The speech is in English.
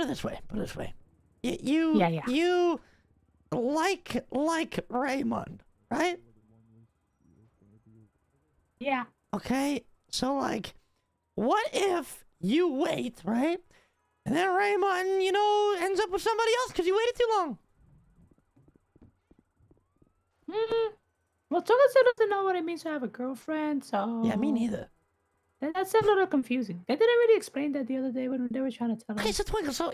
Put it this way. You like Raymond, right? Yeah. Okay, so like, what if you wait, right? And then Raymond, you know, ends up with somebody else because you waited too long. Well, Toga doesn't know what it means to have a girlfriend, so... Yeah, me neither. That's a little confusing. They didn't really explain that the other day when they were trying to tell us. Okay, so Twinkles, so